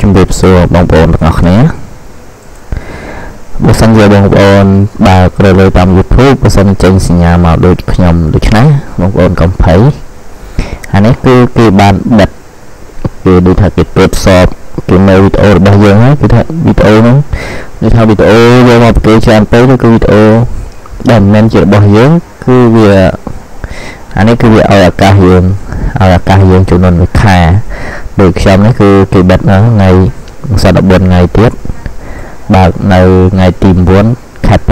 ជំរាបសួរបងប្អូនទាំងអស់គ្នាបើសិនជាបងប្អូនបើកលើតាម YouTube បើសិនចេញសញ្ញាមកដូចខ្ញុំដូច្នេះបងប្អូនកុំភ័យអានេះគឺគេបានបិទគឺដូចថាគេតួចសពគេនៅវីដេអូរបស់យើងហើយគឺថាវីដេអូហ្នឹងដូចថាវីដេអូយកមកប្រកេច្រើនទៅគឺវីដេអូដែលមិនមែនជារបស់យើងគឺវាអានេះគឺវាឲ្យឱកាសយើងចំនួនមួយខែដូចខ្ញុំនេះគឺគេបិទនៅថ្ងៃ14ថ្ងៃទៀតបើកនៅថ្ងៃទី9ខែ5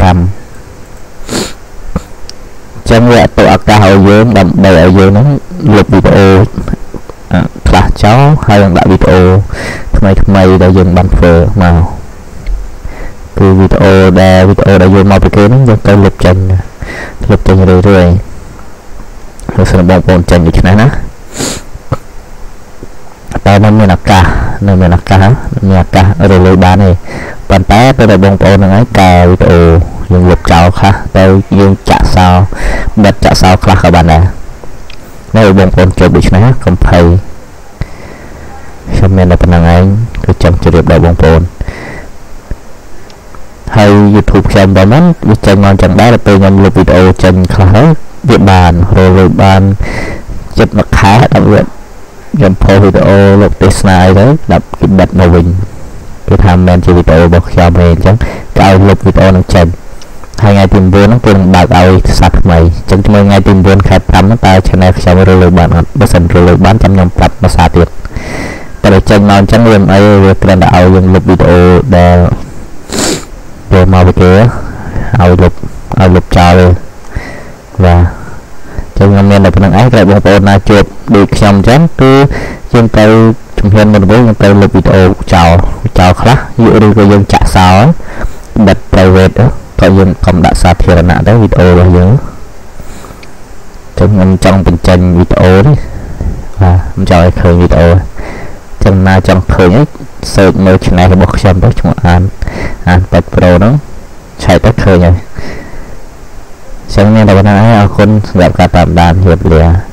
ចឹងវាអត់ទៅឱកាសឲ្យយើងដើម្បីឲ្យយើងហ្នឹងលុបវីដេអូខ្លះចោលហើយនឹងដាក់វីដេអូថ្មីដែលយើងបានធ្វើមកគឺវីដេអូដែលយើងមកប្រកេនហ្នឹងយើងទៅលុបចេញរឿយហើយសូមបងប្អូនចេញដូចនេះណាតែมันមានឱកាសរលួយបានទេប៉ុន្តែពេលដែលបងប្អូនហ្នឹងឯងកែវីដេអូយើងលុបចោលខ្លះតែយើងចាក់សោបិទចាក់សោខ្លះក៏បានដែរនៅបងប្អូនចូលដូចនេះកុំភ័យខ្ញុំមានតែប៉ុណ្្នឹងឯងគឺចង់ជម្រាបដល់បងប្អូនហើយ YouTube ខ្ញុំតែមិនវាចេញមកចឹងដែរពេលខ្ញុំលុបវីដេអូចេញខ្លះហើយវាបានរលួយបានចិត្តមួយខែដល់វាខ្ញុំផុសវីដេអូលុបទេសនាអីទៅដល់គេបិទមកវិញគេថាមិនមែនជាវីដេអូរបស់ខ្ញុំទេអញ្ចឹងគេឲ្យលុបវីដេអូនឹងចេញហើយថ្ងៃទី9ហ្នឹងគេនឹងបើកឲ្យសាថ្មីអញ្ចឹងថ្ងៃទី9ខែ5ហ្នឹងតើ channel ខ្ញុំរលួយបានអត់បើសិនរលួយបានចាំខ្ញុំប្រាប់ភាសាទៀតតែដល់ចេញមកអញ្ចឹងវាមិនអីវាគ្រាន់តែឲ្យយើងលុបវីដេអូដែលយកមកវាគេឲ្យលុបចោលបាទចឹងខ្ញុំមានតែប៉ុណ្្នឹងឯងតែបងប្អូនណាជួបដូចខ្ញុំអញ្ចឹងគឺយើងទៅជំហានមុនវិញយើងទៅលុបវីដេអូចោលខ្លះឬក៏យើងចាក់សោបិទ private ក៏យើងកុំដាក់សាធារណៈដែរវីដេអូរបស់យើងចឹងខ្ញុំចង់បញ្ចេញវីដេអូនេះបាទខ្ញុំចង់ឲ្យឃើញវីដេអូចឹងណាចង់ឃើញឯង search មើល channel របស់ខ្ញុំទៅឈ្មោះអានពេទ្យ Pro ហ្នឹងឆែកទៅឃើញហើយចឹងមានតែប៉ុណ្្នឹងឯងអរគុណសម្រាប់ការតាមដានជម្រាបលា